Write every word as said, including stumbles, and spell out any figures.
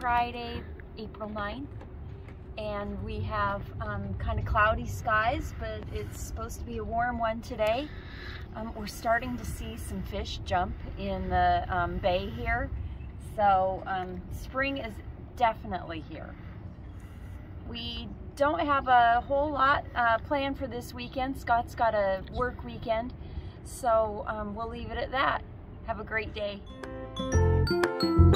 Friday, April ninth, and we have um, kind of cloudy skies, but it's supposed to be a warm one today. Um, we're starting to see some fish jump in the um, bay here, so um, spring is definitely here. We don't have a whole lot uh, planned for this weekend. Scott's got a work weekend, so um, we'll leave it at that. Have a great day.